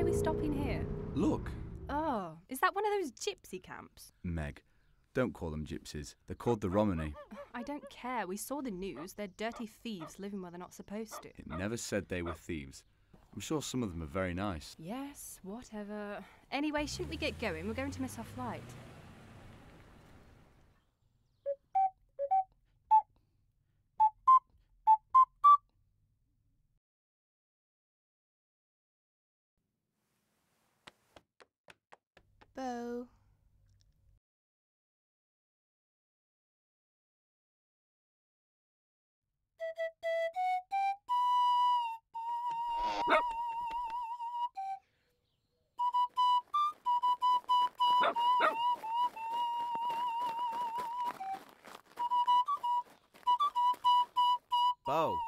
Why are we stopping here? Look. Oh, is that one of those gypsy camps? Meg, don't call them gypsies. They're called the Romani. I don't care. We saw the news. They're dirty thieves living where they're not supposed to. It never said they were thieves. I'm sure some of them are very nice. Yes, whatever. Anyway, shouldn't we get going? We're going to miss our flight. Bo. Bo.